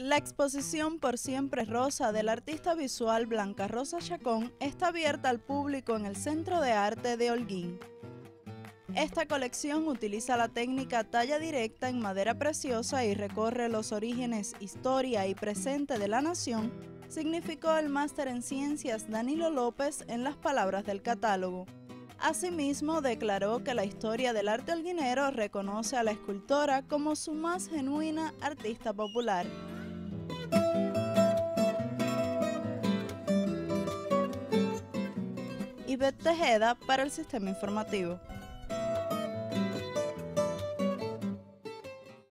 La exposición Por Siempre Rosa del artista visual Blanca Rosa Chacón está abierta al público en el Centro de Arte de Holguín. Esta colección utiliza la técnica talla directa en madera preciosa y recorre los orígenes, historia y presente de la nación, significó el máster en ciencias Danilo López en las palabras del catálogo. Asimismo, declaró que la historia del arte holguinero reconoce a la escultora como su más genuina artista popular. Ivette Tejeda para el Sistema Informativo.